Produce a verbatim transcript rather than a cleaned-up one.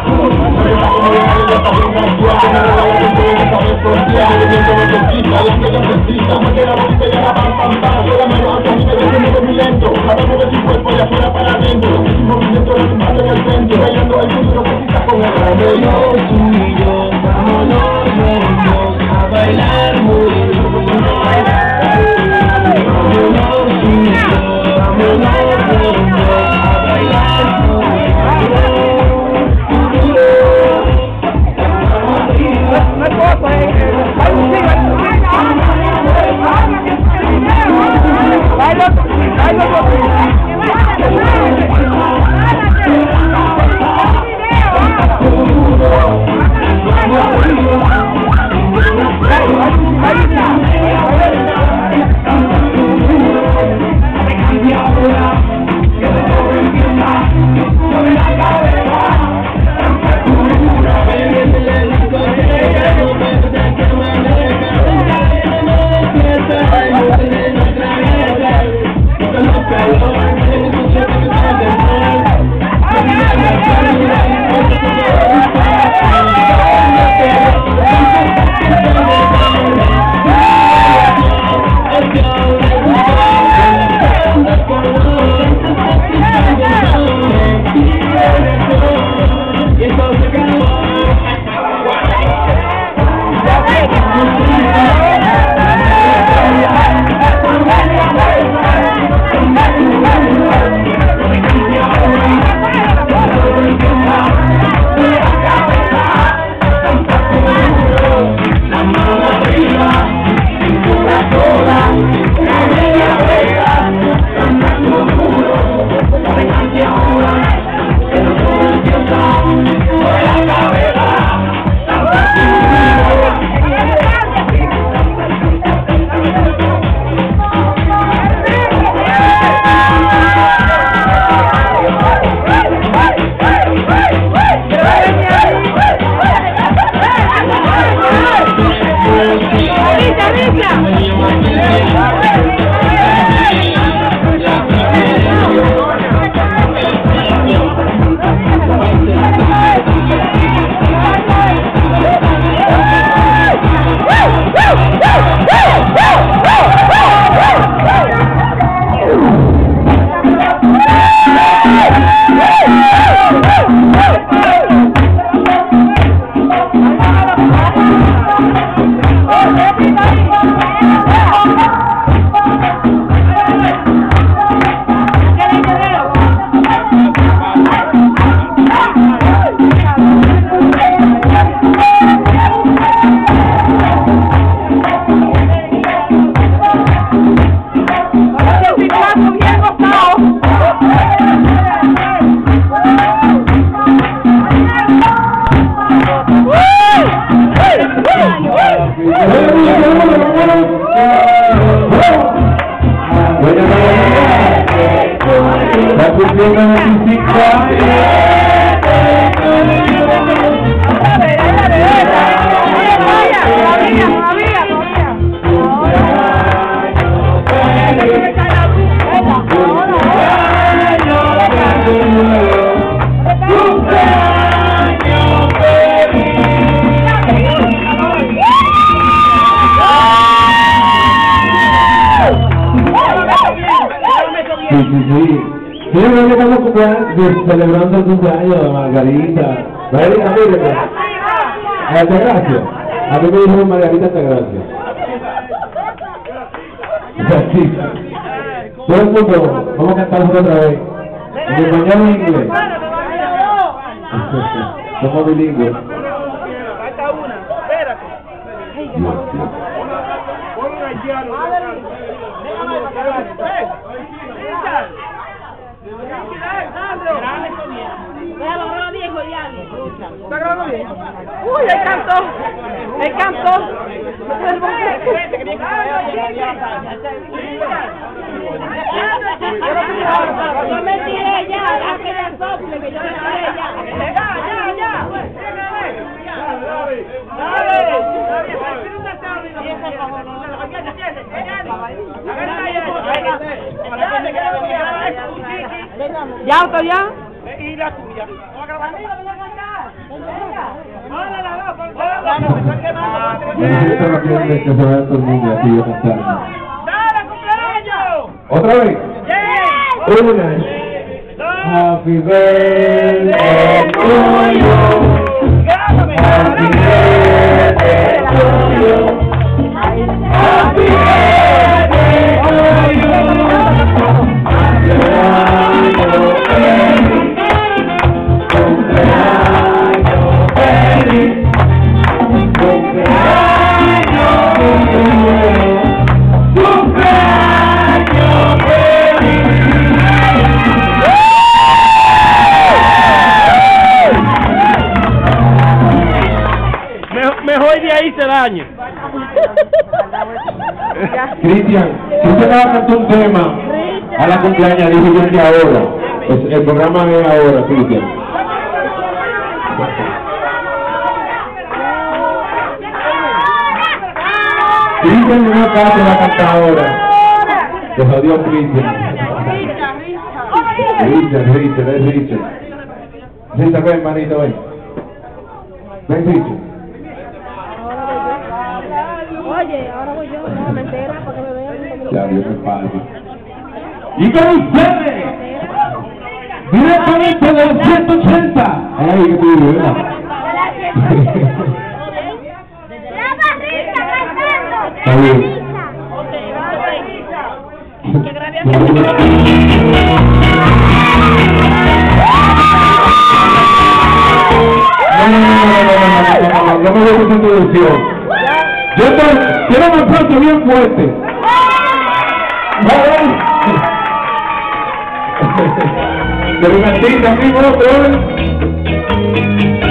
Celebrando el cumpleaños de Margarita. Margarita, mire, Altagracia. A mí me dijo Margarita Altagracia. Sí. Todo el mundo, vamos a cantar otra vez. En español y en inglés. Somos bilingües. Falta una, espérate. Dios, Dios. ¿Está grabando bien? ¡Uy, él cantó! ¡Él cantó! Yo me tiré ya, a que ya sople, que yo me tiré ya. ¡Ya, ya, ya! ¿Ya, auto ya? Y la tuya. ¿Vamos a grabar? Necesito rápidamente que se vaya todo el mundo aquí yo cantando. ¡Dale, cumpleaños! ¿Otra vez? ¡Sí! Una. Happy birthday to you. ¡Grábame! Happy birthday to you. Happy birthday to you. Cumpleaños feliz. Cumpleaños feliz. Cumpleaños feliz. Cumpleaños feliz. Mejor de ahí se dañe. Cristian, si usted va a cantar un tema a la cumpleaños, dije yo que ahora. Pues el programa es ahora, Cristian. Cristian en una casa va a cantar ahora. Se jodió Cristian. Richard, Richard, es Richard. Richard, ven, manito, ven. Ven, Richard. Oye, ahora voy yo, no, me entero para que me vean. Ya, Dios me pague. Y con ustedes, directamente de los ciento ochenta. Ay, que tú, ¿verdad? La barrita cantando. Está bien. Que grabé aquí. No, no, no, no, no, no, no, no, no me voy a esa introducción. Yo estoy, quiero un aplauso bien fuerte. ¿Vale? Pero una cita, amigo, otro.